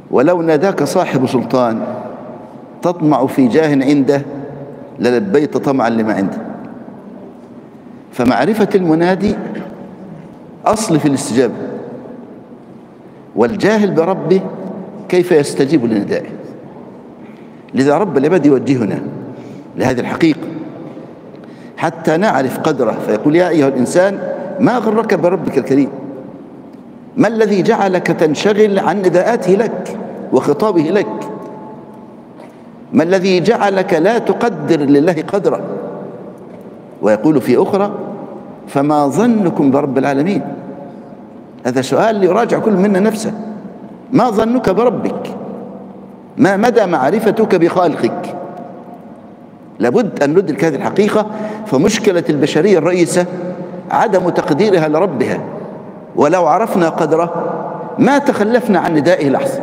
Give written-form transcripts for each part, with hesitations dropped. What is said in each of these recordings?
ولو ناداك صاحب سلطان تطمع في جاه عنده للبيت طمعا لما عنده. فمعرفة المنادي أصل في الاستجابة، والجاهل بربه كيف يستجيب لندائه. لذا رب العباد يوجهنا لهذه الحقيقة حتى نعرف قدره، فيقول: يا أيها الإنسان ما غرك بربك الكريم؟ ما الذي جعلك تنشغل عن نداءاته لك وخطابه لك؟ ما الذي جعلك لا تقدر لله قدره؟ ويقول في أخرى: فما ظنكم برب العالمين؟ هذا سؤال يراجع كل منا نفسه. ما ظنك بربك؟ ما مدى معرفتك بخالقك؟ لابد أن ندرك هذه الحقيقة. فمشكلة البشرية الرئيسة عدم تقديرها لربها، ولو عرفنا قدره ما تخلفنا عن ندائه لحظة.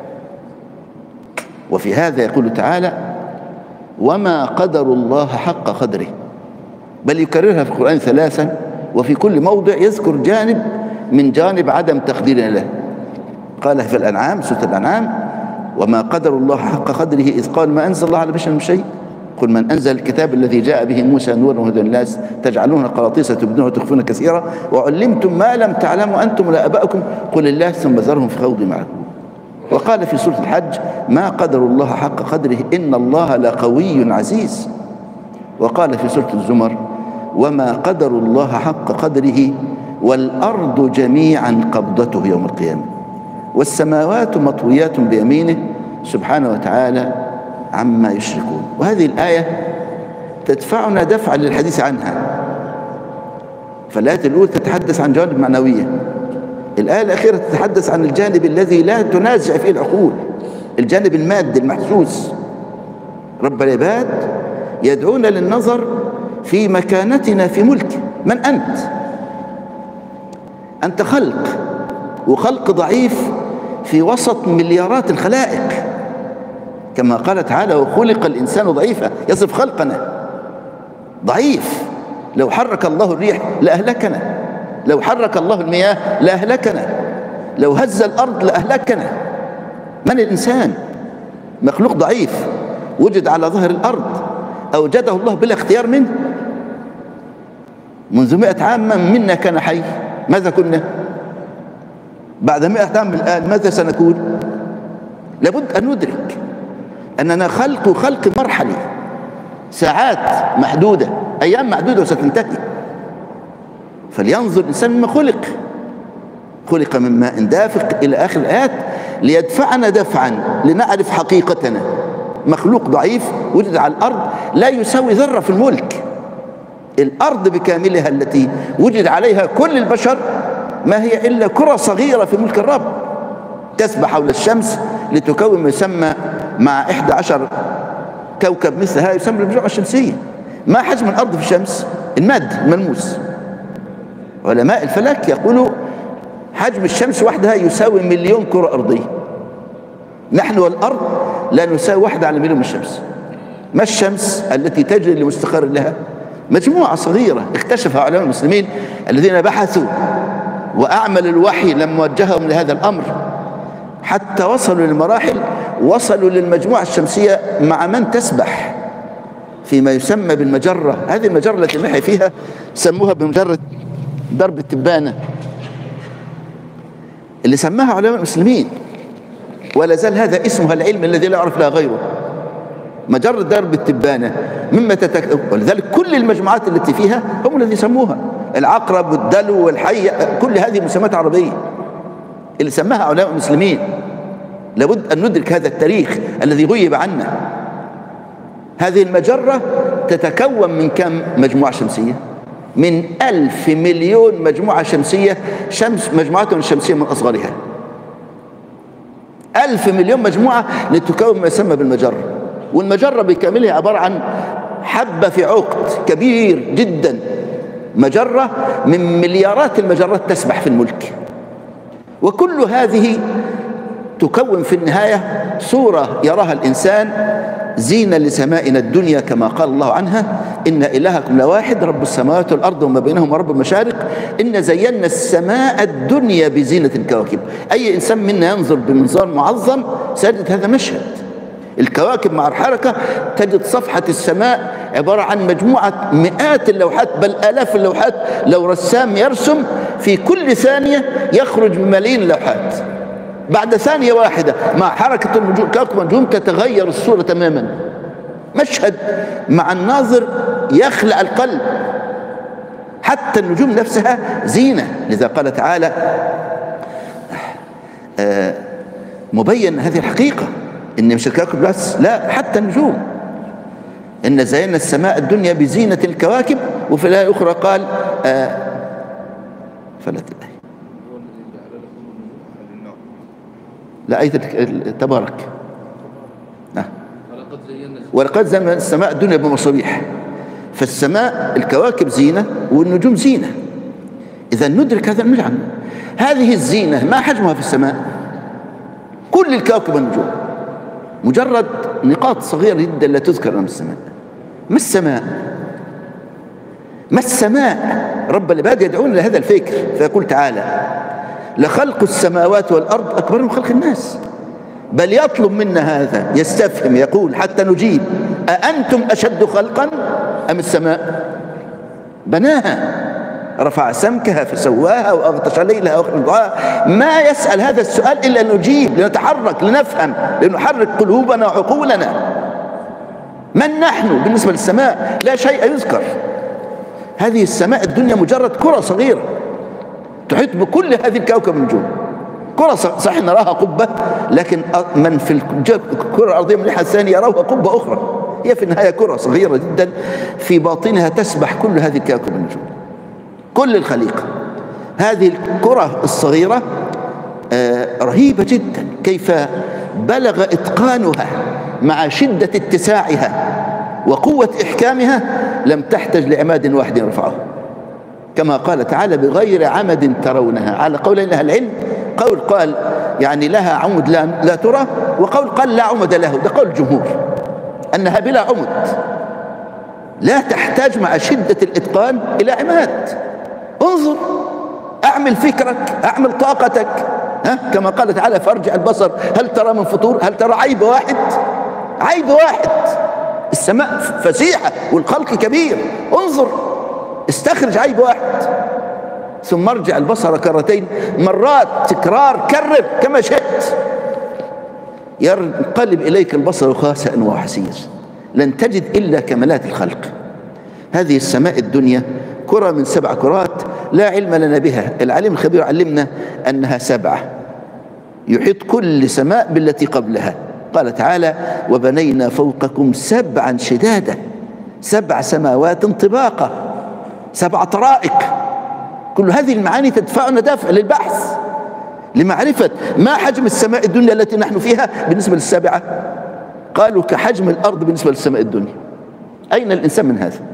وفي هذا يقول تعالى: وما قدروا الله حق قدره. بل يكررها في القرآن ثلاثا، وفي كل موضع يذكر جانب من جانب عدم تقديرنا له. قال في الأنعام، سورة الأنعام: وما قدروا الله حق قدره إذ قال ما أنزل الله على بشر من شيء قل من أنزل الكتاب الذي جاء به موسى نورا وهدى للناس تجعلون قراطيس تبدون وتخفون كثيرا وعلمتم ما لم تعلموا أنتم ولا آباؤكم قل الله ثم ذرهم في خوض معكم. وقال في سورة الحج: ما قدروا الله حق قدره إن الله لقوي عزيز. وقال في سورة الزمر: وما قدروا الله حق قدره والأرض جميعا قبضته يوم القيامة والسماوات مطويات بيمينه سبحانه وتعالى عما يشركون. وهذه الآية تدفعنا دفعا للحديث عنها. فالآية الأولى تتحدث عن جانب معنوية، الآية الأخيرة تتحدث عن الجانب الذي لا تنازع فيه العقول، الجانب المادي المحسوس. رب العباد يدعونا للنظر في مكانتنا في ملكه. من أنت؟ أنت خلق، وخلق ضعيف في وسط مليارات الخلائق، كما قال تعالى: وخلق الإنسان ضعيفا. يصف خلقنا ضعيف. لو حرك الله الريح لأهلكنا، لو حرك الله المياه لأهلكنا، لو هز الأرض لأهلكنا. من الإنسان؟ مخلوق ضعيف وجد على ظهر الأرض، أوجده الله بلا اختيار منه. منذ 100 عام من منا كان حي؟ ماذا كنا؟ بعد 100 عام من الآن ماذا سنكون؟ لابد أن ندرك أننا خلق مرحلي، ساعات محدودة، أيام محدودة وستنتهي. فلينظر الإنسان مما خلق من ماء دافق إلى آخر الآيات ليدفعنا دفعا لنعرف حقيقتنا. مخلوق ضعيف وجد على الأرض لا يساوي ذرة في الملك. الأرض بكاملها التي وجد عليها كل البشر ما هي إلا كرة صغيرة في ملك الرب تسبح حول الشمس لتكون ما يسمى مع 11 كوكب مثلها يسمى المجموعة الشمسية. ما حجم الأرض في الشمس؟ المادي الملموس. علماء الفلك يقولوا حجم الشمس وحدها يساوي 1,000,000 كرة أرضية. نحن والأرض لا نساوي 1 على 1,000,000 من الشمس. ما الشمس التي تجري لمستقر لها؟ مجموعة صغيرة اكتشفها علماء المسلمين الذين بحثوا وأعمل الوحي لما وجههم لهذا الأمر حتى وصلوا للمراحل، وصلوا للمجموعة الشمسية مع من تسبح فيما يسمى بالمجرة. هذه المجرة التي نحن فيها سموها بمجرة درب التبانة اللي سماها علماء المسلمين، ولا زال هذا اسمها العلم الذي لا يعرف لها غيره. مجرة درب التبانة مما ولذلك كل المجموعات التي فيها هم الذي سموها العقرب والدلو والحي، كل هذه مسمات عربية اللي سماها علماء المسلمين. لابد أن ندرك هذا التاريخ الذي غيب عنا. هذه المجرة تتكون من كم مجموعة شمسية؟ من 1,000,000,000,000 مجموعة شمسية، مجموعتهم الشمسية من أصغرها 1,000,000,000,000 مجموعة لتكون ما يسمى بالمجرة. والمجرة بكاملها عبارة عن حبة في عقد كبير جدا، مجرة من مليارات المجرات تسبح في الملك. وكل هذه تكون في النهاية صورة يراها الإنسان زينة لسمائنا الدنيا كما قال الله عنها: إن إلهكم لواحد رب السماوات والأرض وما بينهما رب المشارق إن زينا السماء الدنيا بزينة الكواكب. أي إنسان منا ينظر بمنظار معظم سيجد هذا مشهد. الكواكب مع الحركة تجد صفحة السماء عبارة عن مجموعة مئات اللوحات بل آلاف اللوحات. لو رسام يرسم في كل ثانية يخرج بملايين اللوحات. بعد ثانية واحدة مع حركة النجوم كواكب النجوم تتغير الصورة تماما. مشهد مع الناظر يخلع القلب. حتى النجوم نفسها زينة. لذا قال تعالى مبين هذه الحقيقة إن مش الكواكب بس، لا، حتى النجوم. إن زينا السماء الدنيا بزينة الكواكب. وفي الآية الأخرى قال فلا تلاقي لا آية تبارك ولقد زينا السماء الدنيا بمصابيح. فالسماء الكواكب زينة والنجوم زينة. إذا ندرك هذا المعنى. هذه الزينة ما حجمها في السماء؟ كل الكواكب والنجوم مجرد نقاط صغيرة جدا لا تذكر أمام السماء. ما السماء؟ ما السماء؟ رب العباد يدعون لهذا الفكر فيقول تعالى: لخلق السماوات والأرض أكبر من خلق الناس. بل يطلب منا هذا، يستفهم، يقول حتى نجيب: أأنتم أشد خلقا أم السماء؟ بناها رفع سمكها فسواها وأغطش ليلها وأخرج ضحاها. ما يسأل هذا السؤال إلا أن نجيب، لنتحرك، لنفهم، لنحرك قلوبنا وعقولنا. من نحن بالنسبة للسماء؟ لا شيء يذكر. هذه السماء الدنيا مجرد كرة صغيرة تحيط بكل هذه الكوكب النجوم. كرة صحيح نراها قبة، لكن من في الكرة الأرضية من الناحية الثانية يروها قبة أخرى. هي في النهاية كرة صغيرة جدا في باطنها تسبح كل هذه الكوكب النجوم، كل الخليقة. هذه الكرة الصغيرة رهيبة جدا. كيف بلغ إتقانها مع شدة اتساعها وقوة إحكامها لم تحتج لعماد واحد رفعه، كما قال تعالى: بغير عمد ترونها. على قول لها العلم، قول قال يعني لها عمد لا ترى، وقول قال لا عمد له. ده قول الجمهور أنها بلا عمد، لا تحتاج مع شدة الإتقان إلى عماد. انظر، أعمل فكرك، أعمل طاقتك، كما قال تعالى: فارجع البصر هل ترى من فطور، هل ترى عيب واحد؟ عيب واحد. السماء فسيحة والخلق كبير. انظر، استخرج عيب واحد، ثم ارجع البصر كرتين، مرات تكرار، كرر كما شئت، ينقلب إليك البصر خاسئا وحسير. لن تجد إلا كمالات الخلق. هذه السماء الدنيا كرة من 7 كرات لا علم لنا بها. العليم الخبير علمنا أنها 7، يحيط كل سماء بالتي قبلها. قال تعالى: وبنينا فوقكم 7 شدادا. 7 سماوات طباقا، 7 طرائق. كل هذه المعاني تدفعنا دافع للبحث، لمعرفة ما حجم السماء الدنيا التي نحن فيها بالنسبة للسابعة. قالوا كحجم الأرض بالنسبة للسماء الدنيا. أين الإنسان من هذا؟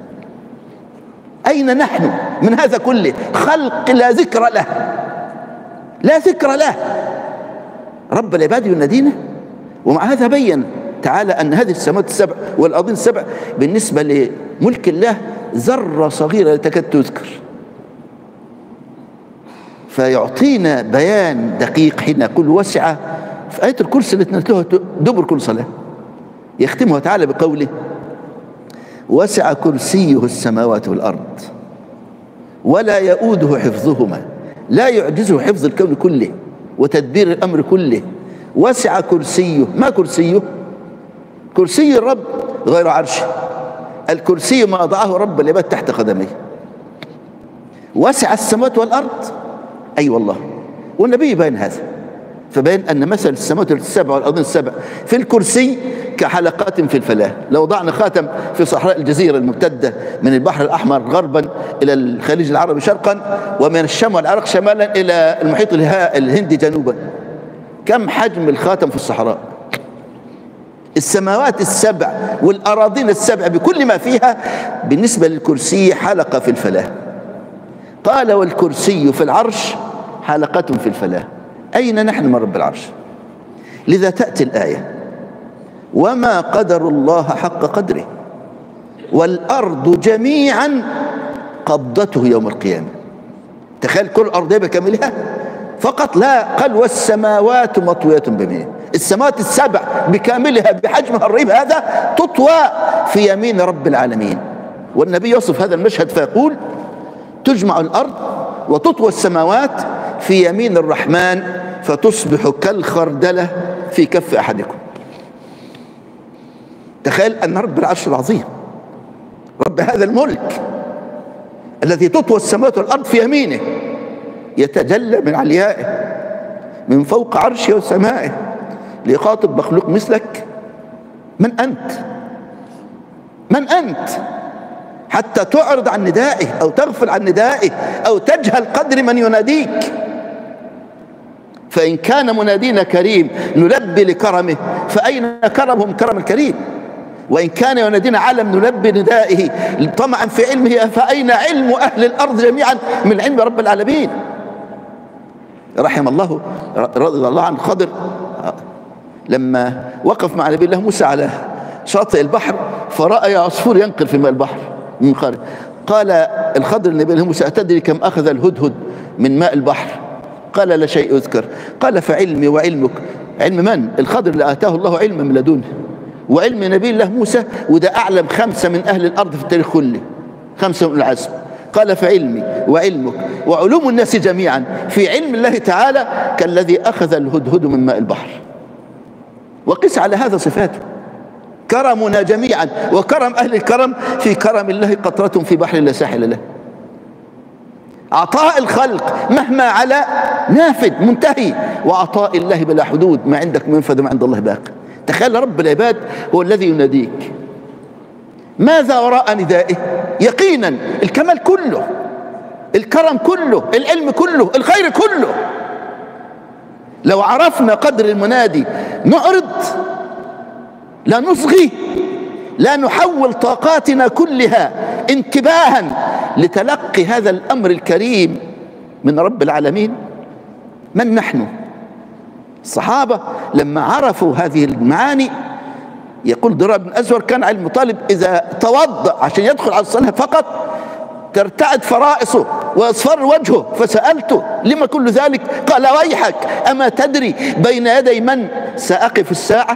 أين نحن من هذا كله؟ خلق لا ذكر له، لا ذكر له. رب العباد ينادينا، ومع هذا بين تعالى أن هذه السماوات ال7 والأرضين ال7 بالنسبة لملك الله ذرة صغيرة لا تكاد تذكر. فيعطينا بيان دقيق حين يقول وسع في آية الكرسي التي نتلوها دبر كل صلاة، يختمها تعالى بقوله: وسع كرسيه السماوات والأرض ولا يؤوده حفظهما. لا يعجزه حفظ الكون كله وتدبير الأمر كله. وسع كرسيه. ما كرسيه؟ كرسي الرب غير عرشه. الكرسي ما وضعه رب العباد تحت قدميه. وسع السماوات والأرض، أي والله. والنبي بين هذا، فبين أن مثل السماوات ال7 والأرضين ال7 في الكرسي كحلقات في الفلاة. لو وضعنا خاتم في صحراء الجزيرة الممتدة من البحر الأحمر غربا إلى الخليج العربي شرقا، ومن الشام والعراق شمالا إلى المحيط الهندي جنوبا، كم حجم الخاتم في الصحراء؟ السماوات ال7 والأراضين ال7 بكل ما فيها بالنسبة للكرسي حلقة في الفلاة. قال: والكرسي في العرش حلقة في الفلاة. أين نحن من رب العرش؟ لذا تأتي الآية: وما قدر الله حق قدره والأرض جميعا قبضته يوم القيامة. تخيل كل الأرض بكاملها فقط، لا، قال والسماوات مطويات بيمينه. السماوات السبع بكاملها بحجمها الرهيب هذا تطوى في يمين رب العالمين. والنبي يصف هذا المشهد فيقول تجمع الأرض وتطوى السماوات في يمين الرحمن فتصبح كالخردلة في كف أحدكم. تخيل أن رب العرش العظيم، رب هذا الملك الذي تطوى السماوات والأرض في يمينه، يتجلى من عليائه من فوق عرشه وسمائه ليخاطب مخلوق مثلك. من أنت؟ من أنت حتى تعرض عن ندائه أو تغفل عن ندائه أو تجهل قدر من يناديك؟ فإن كان منادينا كريم نلبي لكرمه، فأين كرمهم كرم الكريم؟ وإن كان ينادينا علم نلبي ندائه طمعا في علمه، فأين علم أهل الأرض جميعا من علم رب العالمين؟ رحم الله رضي الله عن الخضر لما وقف مع نبي الله موسى على شاطئ البحر فرأى عصفور ينقل في ماء البحر من خارج. قال الخضر لنبي الله موسى أتدري كم أخذ الهدهد من ماء البحر؟ قال لا شيء يذكر. قال فعلمي وعلمك. علم من؟ الخضر اللي آتاه الله علما من لدنه، وعلم نبي الله موسى، وده أعلم 5 من أهل الأرض في التاريخ كله، 5 من العزم. قال فعلمي وعلمك وعلوم الناس جميعا في علم الله تعالى كالذي أخذ الهدهد من ماء البحر. وقس على هذا صفاته. كرمنا جميعا وكرم أهل الكرم في كرم الله قطرة في بحر لا ساحل له. عطاء الخلق مهما علا نافد منتهي، وعطاء الله بلا حدود، ما عندك منفذ وما عند الله باق. تخيل رب العباد هو الذي يناديك. ماذا وراء ندائه؟ يقينا الكمال كله، الكرم كله، العلم كله، الخير كله. لو عرفنا قدر المنادي نعرض، لا نصغي، لا نحول طاقاتنا كلها انتباها لتلقي هذا الأمر الكريم من رب العالمين. من نحن؟ الصحابة لما عرفوا هذه المعاني، يقول ضرار بن أزور كان علي بن طالب إذا توضأ عشان يدخل على الصلاة فقط ترتعد فرائصه ويصفر وجهه، فسألته لما كل ذلك؟ قال ويحك أما تدري بين يدي من سأقف الساعة؟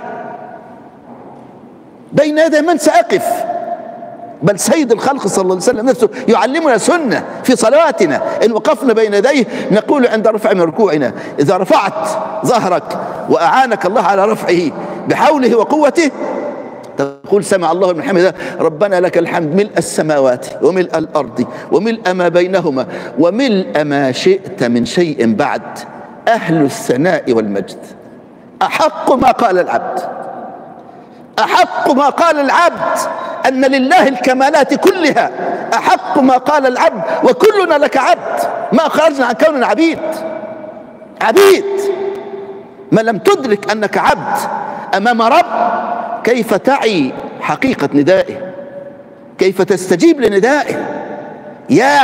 بين يدي من سأقف؟ بل سيد الخلق صلى الله عليه وسلم نفسه يعلمنا سنة في صلواتنا إن وقفنا بين يديه نقول عند رفع من ركوعنا: إذا رفعت ظهرك وأعانك الله على رفعه بحوله وقوته تقول سمع الله لمن حمده ربنا لك الحمد ملء السماوات وملء الأرض وملء ما بينهما وملء ما شئت من شيء بعد، أهل الثناء والمجد. أحق ما قال العبد، أحق ما قال العبد أن لله الكمالات كلها، أحق ما قال العبد وكلنا لك عبد، ما خرجنا عن كوننا عبيد. عبيد ما لم تدرك أنك عبد أمام رب، كيف تعي حقيقة ندائه؟ كيف تستجيب لندائه؟ يا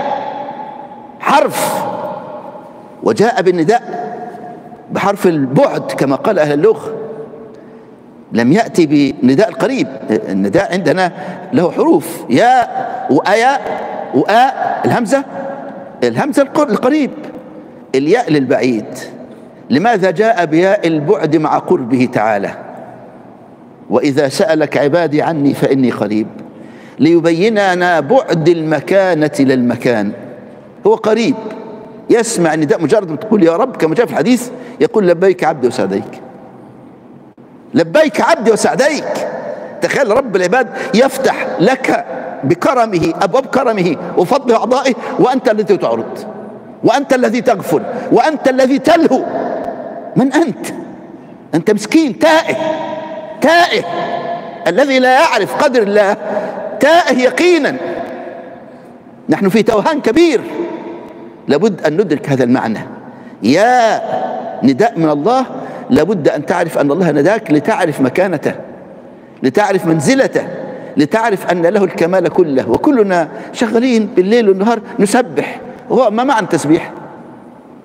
حرف، وجاء بالنداء بحرف البعد كما قال أهل اللغة، لم يأتي بنداء القريب. النداء عندنا له حروف، يا وآيا وآ، الهمزة القريب، الياء للبعيد. لماذا جاء بياء البعد مع قربه تعالى؟ وإذا سألك عبادي عني فإني قريب، ليبين لنا بعد المكانة للمكان. هو قريب يسمع النداء، مجرد ما تقول يا رب كما جاء في الحديث يقول لبيك عبدي وسعديك، لبيك عبدي وسعديك. تخيل رب العباد يفتح لك بكرمه أبواب كرمه وفضل أعضائه، وأنت الذي تعرض، وأنت الذي تغفل، وأنت الذي تلهو. من أنت؟ أنت مسكين تائه، تائه الذي لا يعرف قدر الله، تائه يقينا. نحن في توهان كبير، لابد أن ندرك هذا المعنى. يا نداء من الله، لابد أن تعرف أن الله نداك لتعرف مكانته، لتعرف منزلته، لتعرف أن له الكمال كله. وكلنا شغالين بالليل والنهار نسبح، هو ما معنى التسبيح؟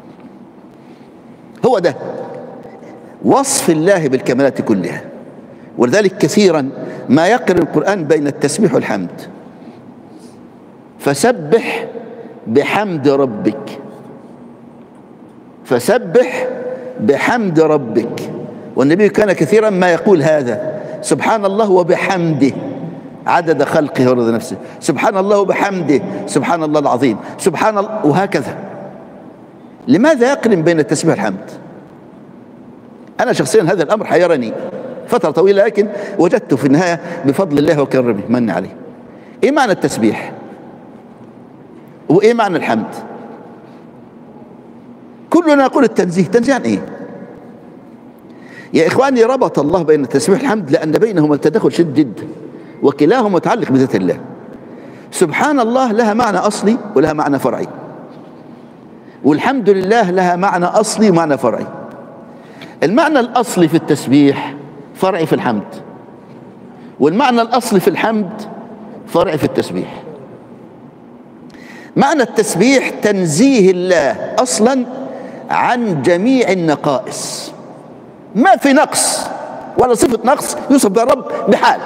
هو ده وصف الله بالكمالات كلها. ولذلك كثيرا ما يقرن القرآن بين التسبيح والحمد. فسبح بحمد ربك، فسبح بحمد ربك. والنبي كان كثيرا ما يقول هذا: سبحان الله وبحمده عدد خلقه ورضا نفسه، سبحان الله وبحمده سبحان الله العظيم، سبحان الله، وهكذا. لماذا يقرن بين التسبيح والحمد؟ أنا شخصيا هذا الأمر حيرني فترة طويلة، لكن وجدت في النهاية بفضل الله وكرمه من عليه. إيه معنى التسبيح؟ وإيه معنى الحمد؟ كلنا نقول التنزيه. تنزيه عن إيه؟ يا إخواني، ربط الله بين التسبيح والحمد لأن بينهما تداخل شديد جدا، وكلاهما متعلق بذات الله. سبحان الله لها معنى أصلي ولها معنى فرعي، والحمد لله لها معنى أصلي ومعنى فرعي. المعنى الأصلي في التسبيح فرعي في الحمد، والمعنى الأصلي في الحمد فرعي في التسبيح. معنى التسبيح تنزيه الله أصلا عن جميع النقائص، ما في نقص ولا صفة نقص يوصف بها الرب بحال،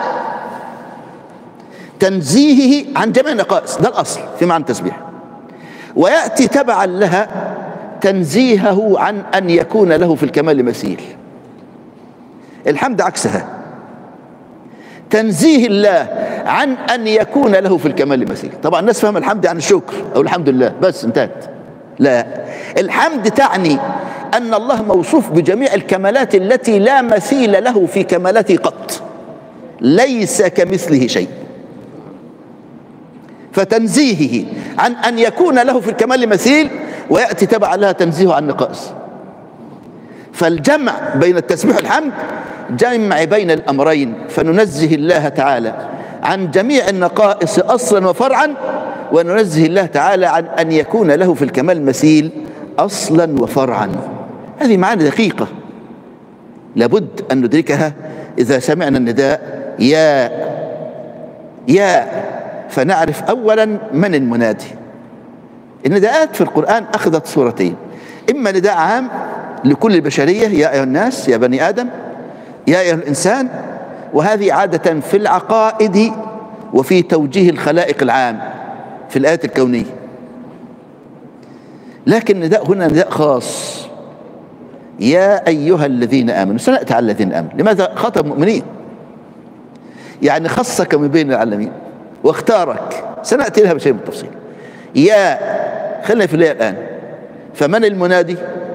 تنزيهه عن جميع النقائص، ده الأصل في معنى التسبيح. ويأتي تبعا لها تنزيهه عن أن يكون له في الكمال مثيل. الحمد عكسها، تنزيه الله عن أن يكون له في الكمال مثيل. طبعا الناس فهم الحمد عن الشكر أو الحمد لله بس انتهت. لا، الحمد تعني أن الله موصوف بجميع الكمالات التي لا مثيل له في كمالاته قط، ليس كمثله شيء. فتنزيهه عن أن يكون له في الكمال مثيل، ويأتي تبع لها تنزيهه عن النقائص. فالجمع بين التسبيح والحمد جمع بين الأمرين، فننزه الله تعالى عن جميع النقائص أصلا وفرعا، وننزه الله تعالى عن أن يكون له في الكمال مثيل أصلا وفرعا. هذه معاني دقيقة لابد أن ندركها إذا سمعنا النداء يا يا، فنعرف أولا من المنادي. النداءات في القرآن أخذت صورتين: إما نداء عام لكل البشرية، يا أيها الناس، يا بني آدم، يا أيها الإنسان، وهذه عادة في العقائد وفي توجيه الخلائق العام في الآيات الكونية. لكن النداء هنا نداء خاص: يا أيها الذين آمنوا. سنأتي على الذين آمنوا. لماذا خاطب مؤمنين؟ يعني خصك من بين العالمين واختارك، سنأتي لها بشيء بالتفصيل. يا، خلينا في الليل الآن. فمن المنادي؟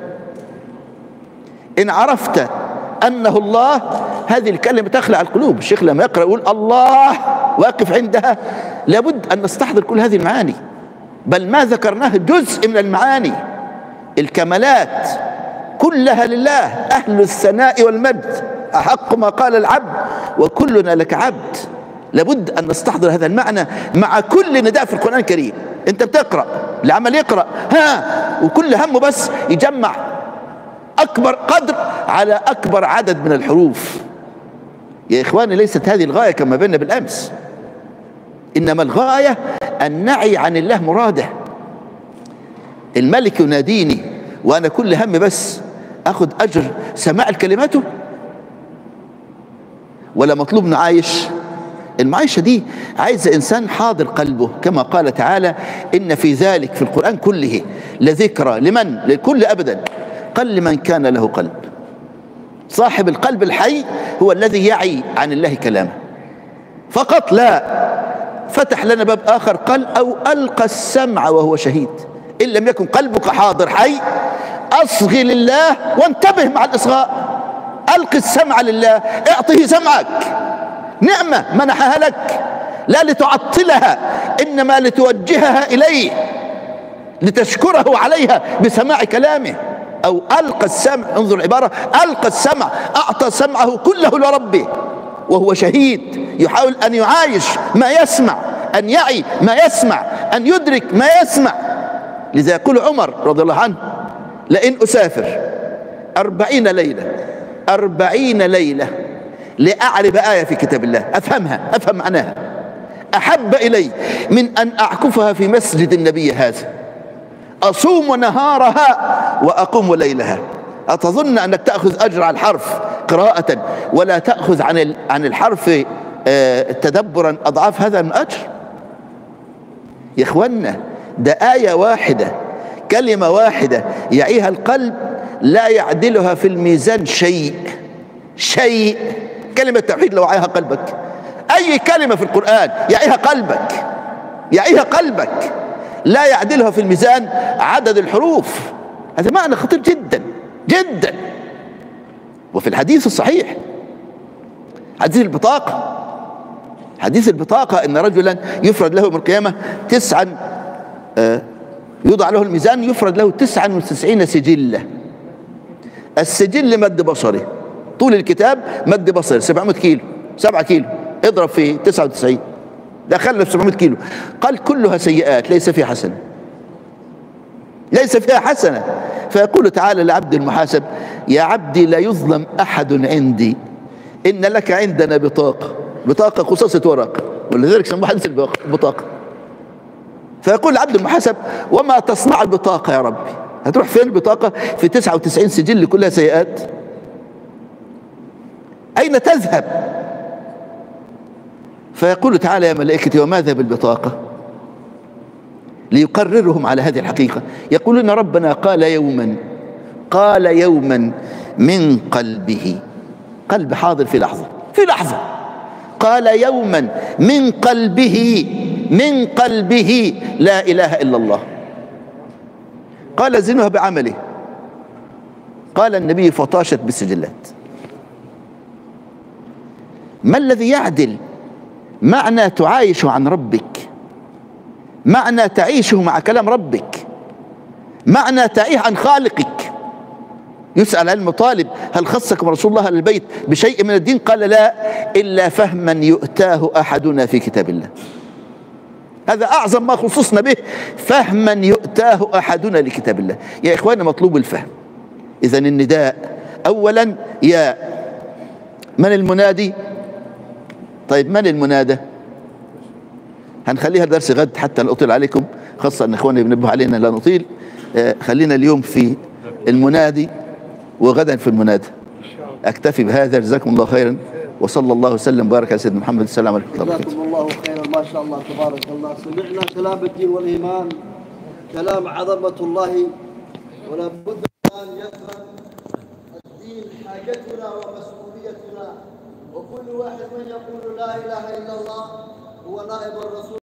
إن عرفت أنه الله، هذه الكلمة تخلع القلوب. الشيخ لما يقرأ يقول الله واقف عندها، لابد أن نستحضر كل هذه المعاني، بل ما ذكرناه جزء من المعاني. الكمالات كلها لله، أهل الثناء والمجد، أحق ما قال العبد وكلنا لك عبد. لابد أن نستحضر هذا المعنى مع كل نداء في القرآن الكريم. أنت بتقرأ، العمل يقرأ وكل همه بس يجمع أكبر قدر على أكبر عدد من الحروف. يا إخواني، ليست هذه الغاية كما بينا بالأمس، إنما الغاية أن نعي عن الله مراده. الملك يناديني وأنا كل هم بس أخذ أجر سماع كلماته، ولا مطلوب نعايش؟ المعيشة دي عايزة إنسان حاضر قلبه، كما قال تعالى: إن في ذلك في القرآن كله لذكرى لمن؟ للكل أبدا. قل من كان له قلب. صاحب القلب الحي هو الذي يعي عن الله كلامه فقط، لا فتح لنا باب آخر، قال: أو ألقى السمع وهو شهيد. إن لم يكن قلبك حاضر حي، أصغي لله وانتبه مع الإصغاء. ألقي السمع لله، اعطه سمعك، نعمة منحها لك، لا لتعطلها، إنما لتوجهها إليه، لتشكره عليها بسماع كلامه. أو ألقى السمع، انظر العبارة، ألقى السمع، أعطى سمعه كله لربه وهو شهيد، يحاول أن يعايش ما يسمع، أن يعي ما يسمع، أن يدرك ما يسمع. لذا يقول عمر رضي الله عنه: لئن أسافر 40 ليلة 40 ليلة لأعرف آية في كتاب الله أفهمها، أفهم معناها، أحب إلي من أن أعكفها في مسجد النبي هذا، أصوم نهارها وأقوم ليلها. أتظن أنك تأخذ أجر على الحرف قراءة ولا تأخذ عن الحرف تدبرا أضعاف هذا من أجر؟ يا إخوانا، ده آية واحدة، كلمة واحدة يعيها القلب لا يعدلها في الميزان شيء. كلمة توحيد لو وعيها قلبك، أي كلمة في القرآن يعيها قلبك لا يعدلها في الميزان عدد الحروف. هذا معنى خطير جدا جدا. وفي الحديث الصحيح، حديث البطاقة إن رجلا يفرد له يوم القيامة يوضع له الميزان يفرد له 99 سجلة. السجل مد بصري، طول الكتاب مد بصري 700 كيلو، 7 كيلو اضرب في 99 دخلنا في 700 كيلو. قال كلها سيئات ليس فيها حسنة. فيقول تعالى لعبد المحاسب: يا عبدي لا يظلم أحد عندي، إن لك عندنا بطاقة قصاصة ورق، ولذلك سموها حديث البطاقة. فيقول عبد المحاسب: وما تصنع البطاقة يا ربي؟ هتروح فين البطاقة في 99 سجل كلها سيئات؟ أين تذهب؟ فيقول تعالى: يا ملائكتي وماذا بالبطاقة؟ ليقررهم على هذه الحقيقة. يقولون: ربنا قال يوما من قلبه، قلب حاضر في لحظة قال يوما من قلبه لا إله إلا الله. قال: زنوها بعمله. قال النبي: فطاشت بالسجلات. ما الذي يعدل معنى تعايش عن ربك، معنى تعيشه مع كلام ربك، معنى تعيه عن خالقك؟ يسأل عن المطالب: هل خصكم رسول الله أهل البيت بشيء من الدين؟ قال: لا، إلا فهما يؤتاه أحدنا في كتاب الله. هذا أعظم ما خصصنا به، فهما يؤتاه أحدنا لكتاب الله. يا إخواننا، مطلوب الفهم. إذن النداء أولا: يا من المنادي؟ طيب من المنادى؟ هنخليها درس غد حتى لا أطيل عليكم، خاصة أن إخواني بينبهوا علينا لا نطيل. خلينا اليوم في المنادي وغدا في المنادى. أكتفي بهذا، جزاكم الله خيرا، وصلى الله وسلم وبارك على سيدنا محمد. السلام عليكم ورحمة الله وبركاته. جزاكم الله خيرا، ما شاء الله تبارك الله. سمعنا كلام الدين والإيمان، كلام عظمة الله، ولا بد أن يفهم الدين حاجتنا ومسؤوليتنا. وكل واحد من يقول لا إله إلا الله هو نائب الرسول.